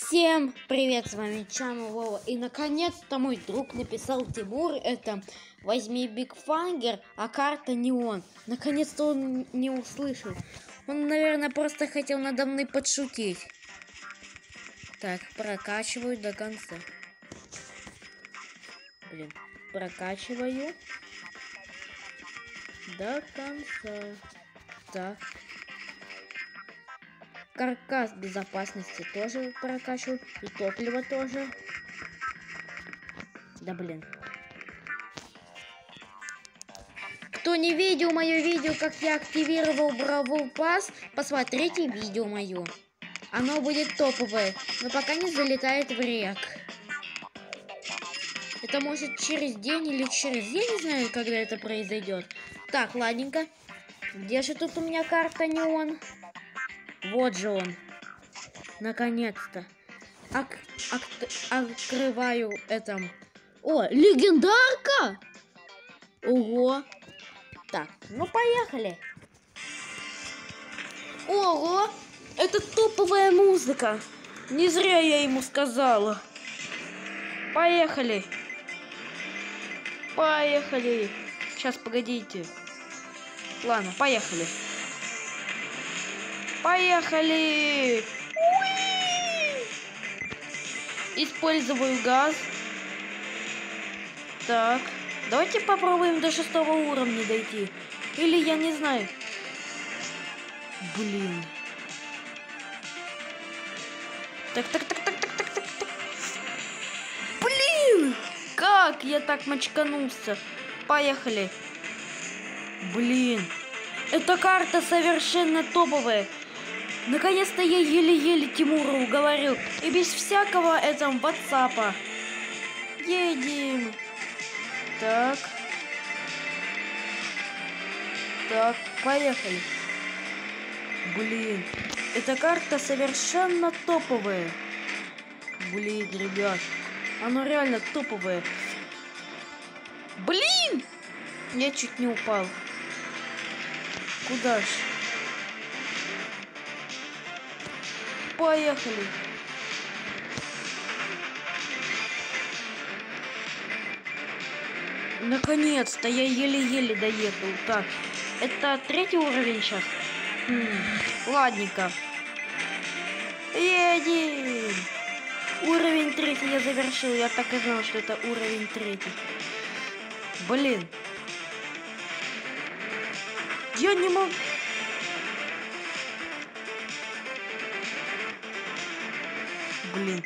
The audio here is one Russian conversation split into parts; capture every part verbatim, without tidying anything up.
Всем привет, с вами Чану Вова. И наконец-то мой друг написал, Тимур, это возьми Биг Фангер, а карта не он. Наконец-то он не услышал. Он, наверное, просто хотел надо мной подшутить. Так, прокачиваю до конца. Блин, прокачиваю до конца. Так. Каркас безопасности тоже прокачиваю. И топливо тоже. Да блин. Кто не видел мое видео, как я активировал Бравл Пасс, посмотрите видео мое. Оно будет топовое, но пока не залетает в рек. Это может через день или через... Я не знаю, когда это произойдет. Так, ладненько. Где же тут у меня карта неон? Вот же он. Наконец-то. Ак ак открываю это. О, легендарка! Ого. Так, ну поехали. Ого, это топовая музыка. Не зря я ему сказала. Поехали. Поехали. Сейчас, погодите. Ладно, поехали. Поехали! Уи! Использую газ. Так, давайте попробуем до шестого уровня дойти. Или я не знаю. Блин. Так, так, так, так, так, так, так, так. Блин! Как я так мочканулся? Поехали. Блин. Эта карта совершенно топовая. Наконец-то я еле-еле Тимура уговорил. И без всякого этого ватсапа. Едем. Так. Так, поехали. Блин. Эта карта совершенно топовая. Блин, ребят. Она реально топовая. Блин! Я чуть не упал. Куда ж? Поехали. Наконец-то я еле-еле доехал. Так, это третий уровень сейчас. Хм, ладненько. Едем. Уровень третий я завершил. Я так и знал, что это уровень третий. Блин. Я не могу. Блин.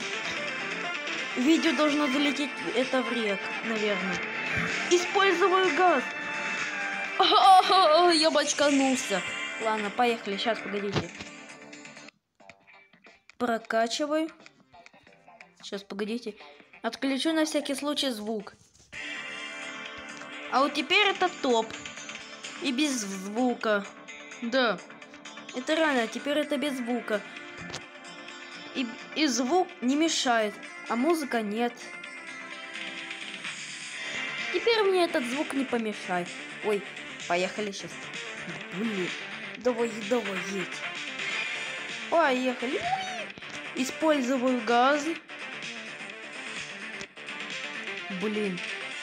Видео должно залететь это в рек, наверное. Использую газ. А-а-а, я бочканулся. Ладно, поехали. Сейчас, погодите. Прокачиваю. Сейчас, погодите. Отключу на всякий случай звук. А вот теперь это топ. И без звука. Да. Это реально, теперь это без звука. И, и звук не мешает, а музыка нет. Теперь мне этот звук не помешает. Ой, поехали сейчас. Блин, давай, давай, едь. Поехали. Использую газ. Блин.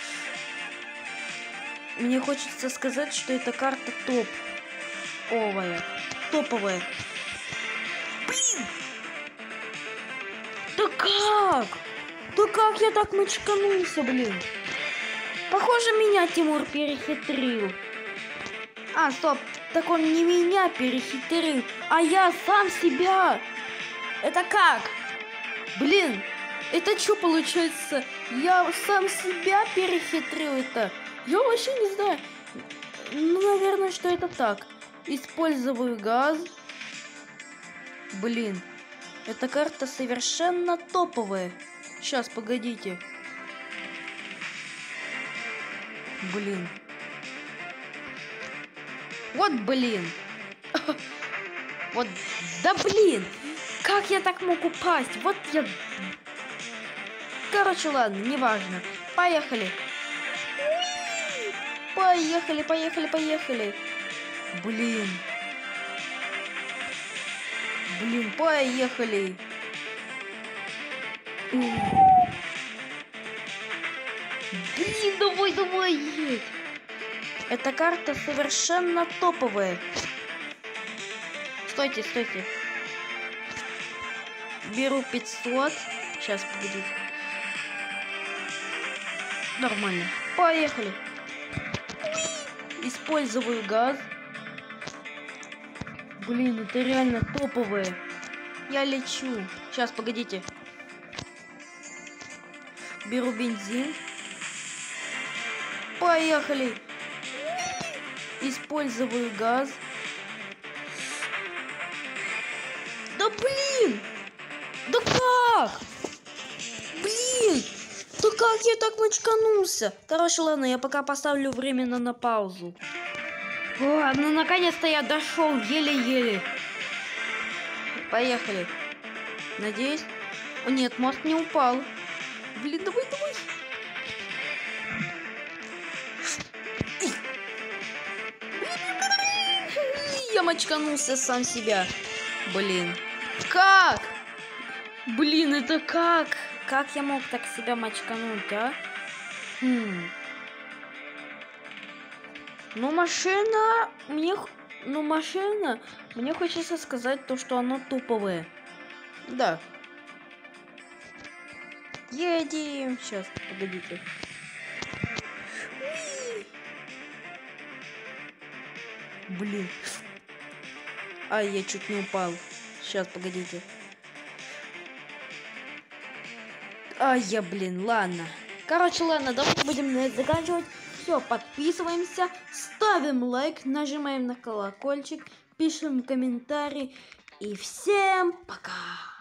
Мне хочется сказать, что эта карта топ. Овая. Топовая. Блин! Да как? Да как я так мочканулся, блин? Похоже, меня Тимур перехитрил. А, стоп. Так он не меня перехитрил, а я сам себя. Это как? Блин, это что получается? Я сам себя перехитрил это. Я вообще не знаю. Ну, наверное, что это так. Использую газ. Блин. Эта карта совершенно топовая. Сейчас, погодите. Блин. Вот блин. Вот, да блин. Как я так мог упасть? Вот я... Короче, ладно, неважно. Поехали. Поехали, поехали, поехали. Блин. Блин, поехали. Блин, давай, давай, едь. Эта карта совершенно топовая. Стойте, стойте. Беру пятьсот. Сейчас, погодите. Нормально. Поехали. Использую газ. Блин, это реально топовое. Я лечу. Сейчас, погодите. Беру бензин. Поехали. Использую газ. Да блин! Да как? Блин! Да как я так мочканулся? Короче, ладно, я пока поставлю временно на паузу. О, ну наконец-то я дошел, еле-еле. Поехали. Надеюсь. О, нет, мост не упал. Блин, давай, давай. Я мочканулся сам себя. Блин. Как? Блин, это как? Как я мог так себя мочкануть, а? Хм. Ну, машина... Мне... Ну, машина... Мне хочется сказать то, что она туповая. Да. Едем. Сейчас, погодите. Блин. Ай, я чуть не упал. Сейчас, погодите. Ай, я, блин, ладно. Короче, ладно, давайте будем на это заканчивать. Все, подписываемся, ставим лайк, нажимаем на колокольчик, пишем комментарий. И всем пока!